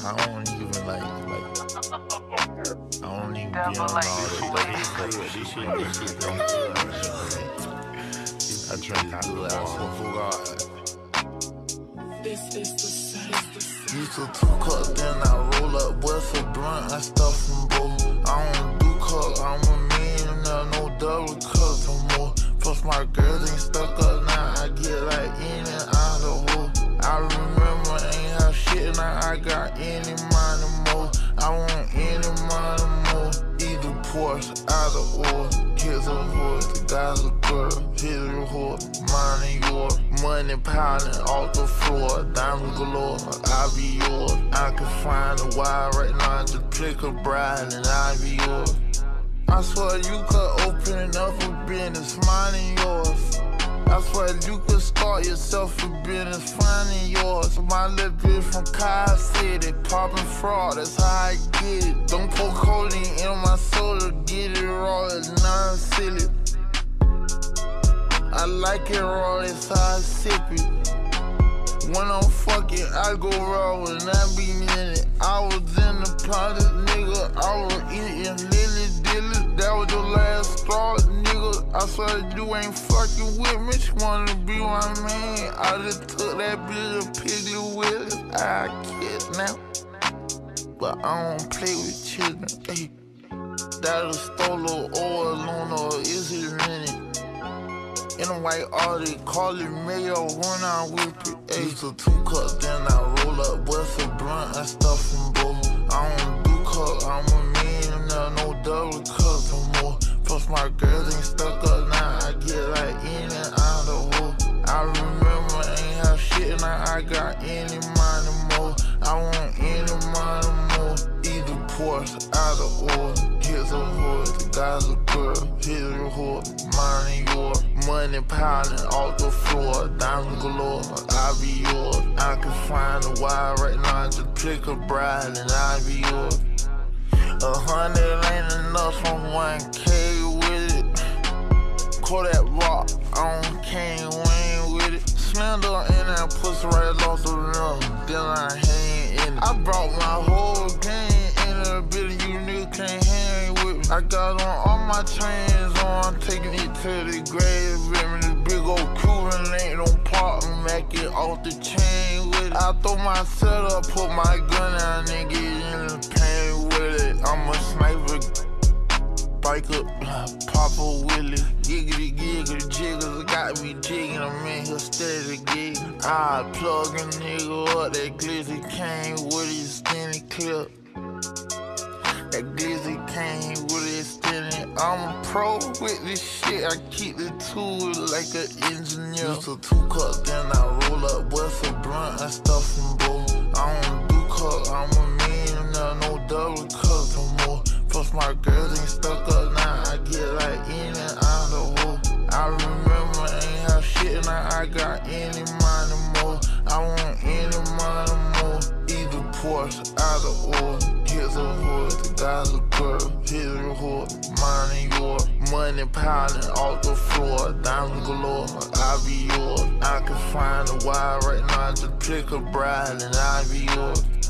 I don't even like, I don't even be on all this shit. I drink alcohol. Used to 2 cups, then I roll up, bust a blunt, I stuff from both. I don't do cup, I'm a millionaire, no double cups no more. Plus my girls ain't stuck up now, I get like Eeny out of hole. I remember ain't have shit, now I got any money more. I want any money more. Either Porsche, out of oil. Kids a horse, the guys a girl. Here's your horse, mine and yours. Money piling off the floor, diamonds galore, I be yours. I can find a wire right now, just click a bride and I be yours. I swear you could open up a business, mine and yours. I swear you could start yourself a business, finding yours. My little bitch from Kyle City, popping fraud, that's how I get it. Don't pour codeine in my soda, get it raw, it's not silly. I like it raw, that's how I sip it. When I'm fucking, I go raw and I be in it. I was in the project, nigga, I was eating lily dilly. That was your last straw, nigga. I swear you ain't fucking with me. She wanna be my man. I just took that bitch and piggly with it. I kidnap, but I don't play with children. Hey, that a stole oil on her, is it rented? In a white Audi, call it mayo when I whip it. Ayy, used to 2 cups, then I roll up, bust a blunt, I stuff from both. I don't do cup, I'm a millionaire, no double cups no more. Plus my girls ain't stuck up now, I get like in and out of hole. I remember ain't have shit, now I got any money more. I want any money more. Either Porsche, out of oil. Here's a horse, the guy's a girl. Here's your horse, mine and yours. Money piling off the floor, diamonds galore, I be yours. I can find a wire right now, just pick a bride and I be yours. 100 ain't enough from 1K with it. Kodak rock, I don't can't win with it. Slender in that pussy right off the rim, then I hang in it. I brought my whole gang in a bit, you niggas can't hang with me. I got on all my chains on, taking it to the grave with me. This big old Cuban ain't no part, make it off the chain with it. I throw my setup, put my gun down and get in the pain with it. I'm a sniper, biker, pop a willy. Giggity, giggity, jiggles, got me jigging, I'm in here steady gigging. I plug a nigga up, that glizzy came with his skinny clip. That glizzy came with his skinny. I'm a pro with this shit, I keep the tool like an engineer. Used to 2 cups, then I roll up, bust a blunt, I stuff from both. I don't do cup, I'm a millionaire, no double cups no more. Plus my girls ain't stuck up now, I get like in and out of hole. I remember ain't have shit, now I got any money more. I want any money more. Either Porsche, out of oil. Here's a horse, the guy's a girl. Here's your horse, mine and yours. Money piling off the floor, diamonds galore, I be yours. I can find a wire right now, just pick a bride and I be yours.